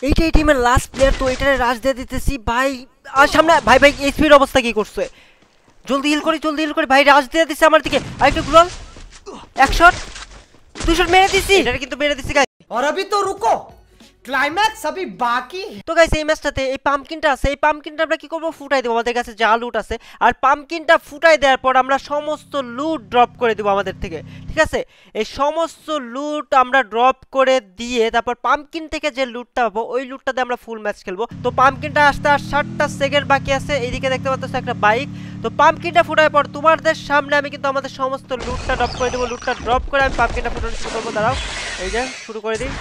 এইটা এই টিমের লাস্ট প্লেয়ার, তো এটারে রাশ দিয়ে দিতেছি ভাই। আর সামনে ভাই ভাই এইচপির অবস্থা কি করছে, জলদি হিল করি ভাই, রাশ দিয়ে দিচ্ছে আমার দিকে। আরেকটু গ্লোল, এক শট, দুই শট মেরে দিছি, এটারে কিন্তু মেরে দিছি গাইস। और अभी तो रुको, ক্লাইম্যাক্স अभी বাকি। তো গাইস এই ম্যাচটাতে এই পাম্পকিনটা আছে, এই পাম্পকিনটা আমরা কি করব, ফুটাই দেব। আমাদের কাছে যা লুট আছে, আর পাম্পকিনটা ফুটাই দেওয়ার পর আমরা সমস্ত লুট ড্রপ করে দেব আমাদের থেকে, ঠিক আছে। এই সমস্ত লুট আমরা ড্রপ করে দিয়ে তারপর পাম্পকিন থেকে যে লুটটা পাবো ওই লুটটা দিয়ে আমরা ফুল ম্যাচ খেলবো। তো পাম্পকিনটা আসতে আর 7টা সেকেন্ড বাকি আছে। এইদিকে দেখতে পাচ্ছ একটা বাইক। তো পাম্পকিনটা ফুটার পর তোমাদের সামনে আমি কিন্তু আমাদের সমস্ত লুটটা ড্রপ করে দেবো। লুটটা ড্রপ করে আমি পাম্পকিনটা ফুটানো শুরু করবো। দাঁড়াও, এই যে শুরু করে দিই।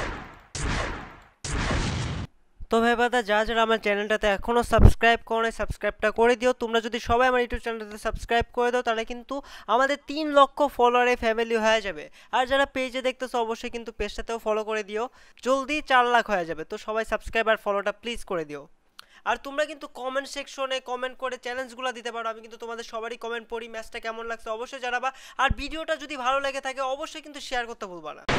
তো ভাই বাদা যারা আমার চ্যানেলটাতে এখনও সাবস্ক্রাইব করো নাই, সাবস্ক্রাইবটা করে দিও। তোমরা যদি সবাই আমার ইউটিউব চ্যানেলটাতে সাবস্ক্রাইব করে দাও তাহলে কিন্তু আমাদের 3 লক্ষ ফলোয়ারে ফ্যামিলি হয়ে যাবে। আর যারা পেজে দেখতেছো অবশ্যই কিন্তু পেজটাতেও ফলো করে দিও, জলদি 4 লাখ হয়ে যাবে। তো সবাই সাবস্ক্রাইব আর ফলোটা প্লিজ করে দিও। আর তোমরা কিন্তু কমেন্ট সেকশনে কমেন্ট করে চ্যালেঞ্জগুলো দিতে পারো, আমি কিন্তু তোমাদের সবারই কমেন্ট পড়ি। ম্যাচটা কেমন লাগছে অবশ্যই জানাবা, আর ভিডিওটা যদি ভালো লেগে থাকে অবশ্যই কিন্তু শেয়ার করতে ভুলবা না।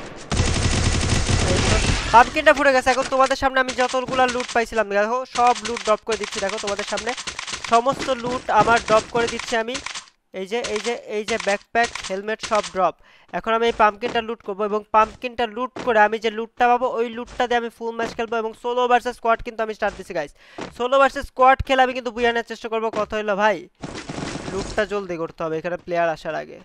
পাম্পকিনটা ফুটে গেছে। এখন তোমাদের সামনে আমি যতগুলা লুট পাইছিলাম দেখো সব লুট ড্রপ করে দিচ্ছি। দেখো তোমাদের সামনে সমস্ত লুট আমার ড্রপ করে দিচ্ছি আমি। এই যে ব্যাকপ্যাক, হেলমেট সব ড্রপ। এখন আমি এই পাম্পকিনটা লুট করবো এবং পাম্পকিনটা লুট করে আমি যে লুটটা পাবো ওই লুটটা দিয়ে আমি ফুল ম্যাচ খেলবো। এবং সোলো ভার্সেস স্কোয়াড কিন্তু আমি স্টার্ট দিচ্ছি গাইস। সোলো ভার্সেস স্কোয়াড খেলে আমি কিন্তু বুইয়া নেওয়ার চেষ্টা করবো। কথা হইলো ভাই লুটটা জলদি করতে হবে এখানে প্লেয়ার আসার আগে।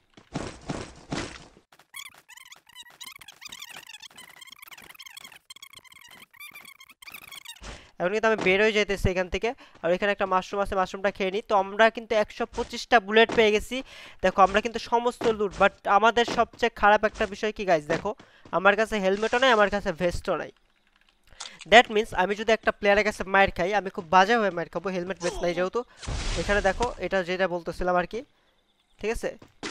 এখন কিন্তু আমি বের হয়ে যাইতেছি এখান থেকে। আর এখানে একটা মাশরুম আছে, মাশরুমটা খেয়ে নিই। তো আমরা কিন্তু 125টা বুলেট পেয়ে গেছি। দেখো আমরা কিন্তু সমস্ত লুট, বাট আমাদের সবচেয়ে খারাপ একটা বিষয় কি গাইস, দেখো আমার কাছে হেলমেটও নাই, আমার কাছে ভেস্টও নাই। দ্যাট মিনস আমি যদি একটা প্লেয়ারের কাছে মার খাই আমি খুব বাজে হয়ে মার খাবো, হেলমেট ভেস্ট নাই যেহেতু। এখানে দেখো এটা যেটা বলতেছিলাম আর কি, ঠিক আছে।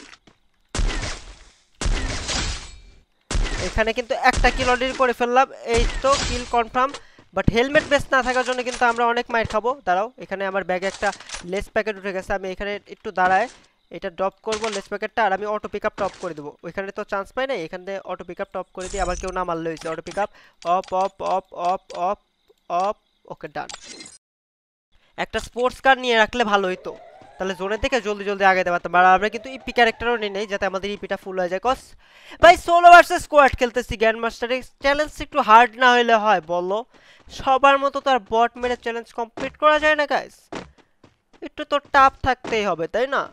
এখানে কিন্তু একটা কিল অলরেডি করে ফেললাম, এই তো kill confirm. But helmet vest না থাকার জন্য কিন্তু আমরা অনেক মাইর খাবো। দাঁড়াও, এখানে আমার ব্যাগে একটা লেস প্যাকেট উঠে গেছে, আমি এখানে একটু দাঁড়ায় এটা ড্রপ করবো লেস প্যাকেটটা, আর আমি অটো পিক আপ টপ করে দেবো। ওইখানে তো চান্স পাই নাই, এখান থেকে অটো পিক আপ টপ করে দিই। আবার কেউ না মারলে হয়েছে, auto pick up off off off off off off. Okay done. একটা স্পোর্টস কার নিয়ে রাখলে ভালো হইতো, তাহলে জোনের থেকে জলদি জলদি আগাইতে পারতাম। আর আমরা কিন্তু ইপি ক্যারেক্টারও নিই নাই যাতে আমাদের ইপিটা ফুল হয়ে যায়। কস ভাই সোলো ভার্সেস স্কোয়াড খেলতেছি, গ্র্যান্ড মাস্টারে চ্যালেঞ্জ একটু হার্ড না হইলে হয় বলো? সবার মতো তো আর বট মেরে চ্যালেঞ্জ কমপ্লিট করা যায় না গাইস, একটু তো টাফ থাকতেই হবে তাই না?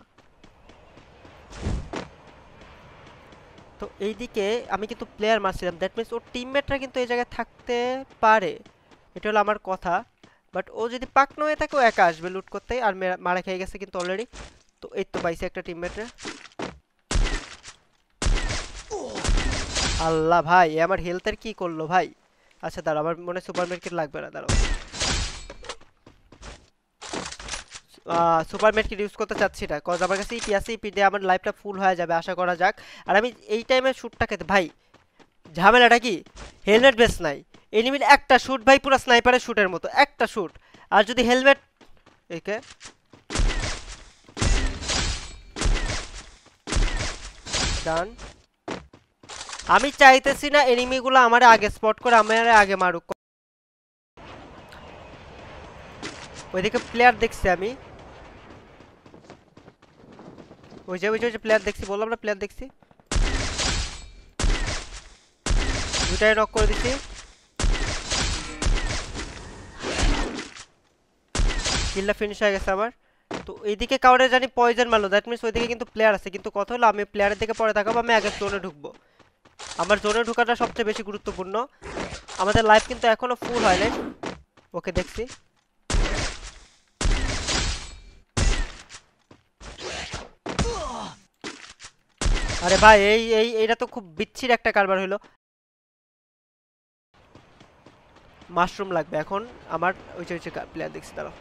তো এইদিকে আমি কিন্তু প্লেয়ার মারছিলাম, দ্যাট মিনস ওর টিমমেটরা কিন্তু এই জায়গায় থাকতে পারে, এটা হলো আমার কথা। বাট ও যদি পাকনা হয়ে থাকে ও একা আসবে লুট করতে, আর মারা খেয়ে গেছে কিন্তু অলরেডি। তো এই তো পাইছে একটা টিমমেটরে। আল্লাহ ভাই আমার হেলথের কি করলো ভাই। আচ্ছা দাঁড়া, আমার মনে সুপার মেডকিট লাগবে না, দাঁড়াও। সুপার মেডকিট ইউজ করতে চাচ্ছি না, কজ আমার কাছে ইপি আছে, ইপি দিয়ে আমার লাইফটা ফুল হয়ে যাবে আশা করা যাক। আর আমি এই টাইমে শ্যুটটা খেতে ভাই ঝামেলাটা কি, হেলমেট বেস নাই, এনিমির একটা শ্যুট ভাই পুরো স্নাইপারের শ্যুটের মতো একটা শ্যুট। আর যদি হেলমেট একে ডান, আমি চাইতেছি না এনিমিগুলো আমার আগে স্পট করে আমার আগে মারুক। ওইদিকে প্লেয়ার দেখছি আমি, ওই যে প্লেয়ার দেখছি, বললাম না প্লেয়ার দেখছি। দুটাই নক করে দিছি, কিলটা ফিনিশ হয়ে গেছে আমার। তো এইদিকে কাউরে জানি পয়জন মারলো, দ্যাট মিনস ওইদিকে কিন্তু প্লেয়ার আছে। কিন্তু কথা হলো আমি প্লেয়ারের দিকে পরে দেখাবো, আমি আগে জোনে ঢুকবো। আমার জোনে ঢুকাটা সবচেয়ে বেশি গুরুত্বপূর্ণ। আমাদের লাইফ কিন্তু এখনো ফুল হয় নাই। ওকে দেখছি, আরে ভাই এইটা তো খুব বিচ্ছির একটা কারবার হইলো। মাশরুম লাগবে এখন আমার, ওই যে প্লেয়ার দেখছি দাঁড়াও।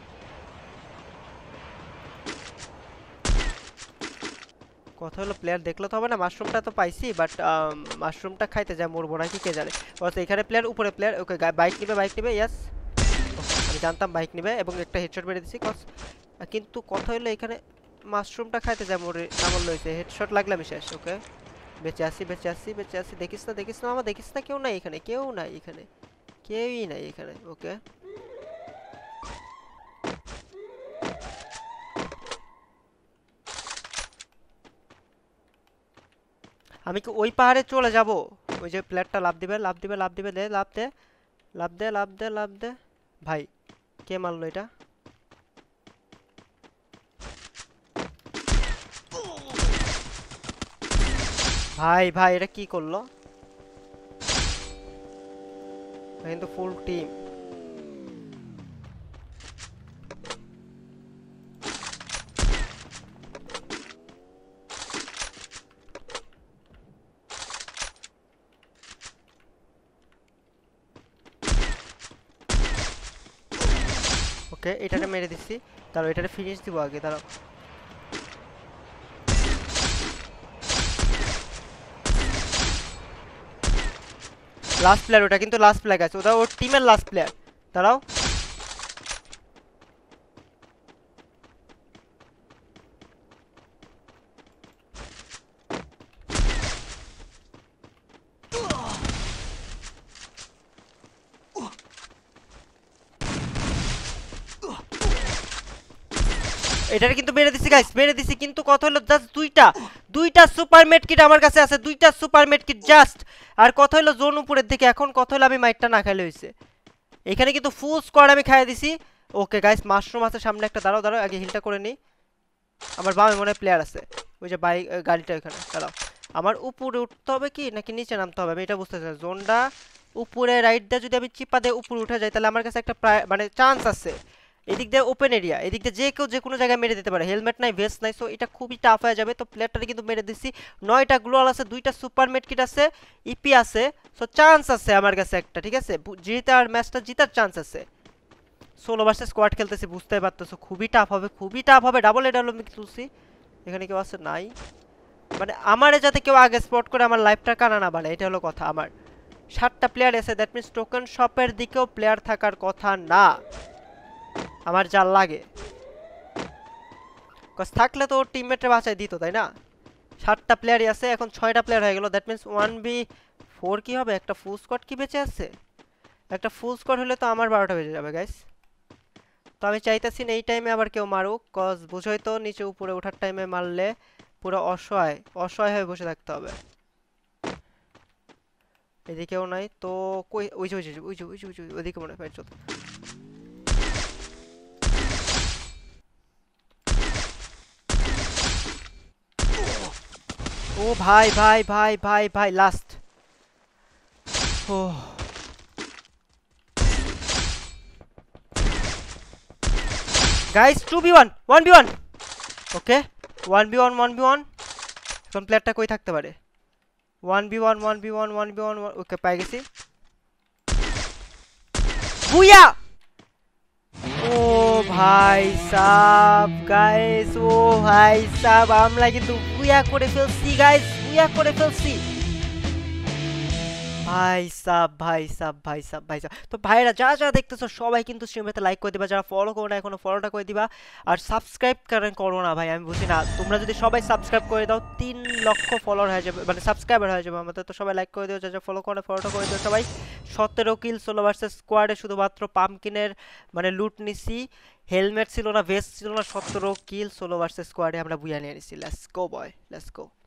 কথা হলো প্লেয়ার দেখলে তো হবে না, মাশরুমটা তো পাইছি, বাট মাশরুমটা খাইতে যায় মরবো নাকি কে জানে। এখানে প্লেয়ার, উপরে প্লেয়ার। ওকে বাইক নিবে ইয়াস, আমি জানতাম বাইক নিবে এবং একটা হেডশট মেরে দিছি কস। কিন্তু কথা হলো এখানে মাশরুমটা খাইতে যায় মরে না মরলে হয়েছে, হেডশট লাগলে আমি শেষ। ওকে বেঁচে আসি। দেখিস না মামা, দেখিস না, কেউ নাই এখানে, কেউ নাই এখানে। কেউই নাই এখানে। ওকে আমি কি ওই পাহাড়ে চলে যাব? ওই যে প্লেয়ারটা লাফ দিবে লাফ দিবে লাফ দিবে, দে লাফ দে লাফ দে লাফ দে লাফ দে। ভাই কে মারলো এটা? ভাই ভাই এটা কি করলো? কিন্তু ফুল টিম। ওকে এটাকে মেরে দিচ্ছি, তারপর এটাকে ফিনিশ দিব আগে। তারপর লাস্ট প্লেয়ার ওটা, কিন্তু লাস্ট প্লেয়ার আছে ওটা, ওর টিমের লাস্ট প্লেয়ার। দাঁড়াও এটারে কিন্তু মেরে দিছি গাইস, মেরে দিছি। কিন্তু কথা হলো জাস্ট দুইটা সুপার মেড কিট আমার কাছে আছে, দুইটা সুপার মেড কিট জাস্ট। আর কথা হলো জোন উপরের দিকে। এখন কথা হলো আমি মাইটটা না খাইলে হইছে। এখানে কিন্তু ফুল স্কোয়াড আমি খাইয়ে দিছি। ওকে গাইস মাশরুম আছে সামনে একটা। দাঁড়াও দাঁড়াও আগে হিলটা করে নিই। আমার বামে মনে হয় প্লেয়ার আছে, ওই যে বাইক গাড়িটা ওইখানে। দাঁড়াও আমার উপরে উঠতে হবে কি নাকি নিচে নামতে হবে আমি এটা বুঝতেছি না। জোনটা উপরে রাইট দিয়ে যদি আমি চিপা দিয়ে উপরে উঠে যাই তাহলে আমার কাছে একটা মানে চান্স আছে। এদিক দিয়ে ওপেন এরিয়া, এদিক দিয়ে যে কেউ যে কোনো জায়গায় মেরে দিতে পারে। হেলমেট নাই, ভেস্ট নাই, সো এটা খুবই টাফ হয়ে যাবে। তো প্লেয়ারটারে কিন্তু মেরে দিচ্ছি। 9টা গ্লোয়াল আছে, 2টা সুপার মেড কিট আছে, ইপি আছে। সো চান্স আছে আমার কাছে একটা, ঠিক আছে? জিতার ম্যাচটা জিতার চান্স আছে। সোলো ভার্সেস স্কোয়াড খেলতেছি, বুঝতেই পারতেছো খুবই টাফ হবে, খুবই টাফ হবে। ডাবল এডাল আমি তুলছি। এখানে কেউ আছে নাই, মানে আমারে যাতে কেউ আগে স্পট করে আমার লাইফটা কানা না বাড়ে, এটা হলো কথা। আমার 7টা প্লেয়ার আছে, দ্যাট মিনস টোকেন শপের দিকেও প্লেয়ার থাকার কথা না আমার যা লাগে। কজ থাকলে তো ওর টিমমেটে বাঁচাই দিত, তাই না? 7টা প্লেয়ারই আছে, এখন 6টা প্লেয়ার হয়ে গেল। দ্যাট মিনস 1v4 কি হবে? একটা ফুল স্কোয়াড কি বেঁচে আছে? একটা ফুল স্কোয়াড হলে তো আমার 12টা বেজে যাবে গাইস। তো আমি চাইতেছি না এই টাইমে আবার কেউ মারুক, কজ বুঝোই তো নিচে উপরে ওঠার টাইমে মারলে পুরো অসহায় অসহায় হয়ে বসে থাকতে হবে। এদিকেও নাই তো কই? ওই যে ওই যে ওই যে ওই যে ওই যে ওইদিকে মনে হয় চল। ও ভাই ভাই ভাই ভাই ভাই লাস্ট। ও গাইস 2v1 1v1। ওকে 1v1 1v1। এখন প্লেয়ারটা কই থাকতে পারে? 1v1 1v1 1v1। ওকে পাই গেছি। বুইয়া! ও ভাই সাব গাইস, ও ভাই সাব আমরা কিন্তু বুইয়া করে ফেলছি গাইস, বুইয়া করে ফেলছি। ভাই সাব ভাই সাব ভাই সাব ভাই সাব। তো ভাইরা যারা যারা দেখতেছো সবাই কিন্তু স্ট্রিমেতে লাইক করে দিবা, যারা ফলো করো না এখনো ফলোটা করে দিবা। আর সাবস্ক্রাইব কারণ করো না ভাই, আমি বুঝি না। তোমরা যদি সবাই সাবস্ক্রাইব করে দাও 3 লক্ষ ফলোয়ার হয়ে যাবে, মানে সাবস্ক্রাইবার হয়ে যাবে আমাদের। তো সবাই লাইক করে দিও, যারা ফলো করো না ফলোটা করে দিও সবাই। 17 কিল সোলো ভার্সেস স্কোয়াডে শুধুমাত্র পাম্পকিনের মানে লুট নিছি। হেলমেট ছিল না, ভেস্ট ছিল না, 17 কিল সোলো ভার্সেস স্কোয়াডে আমরা বুইয়া নিয়ে নিছি। Let's go boy, let's go.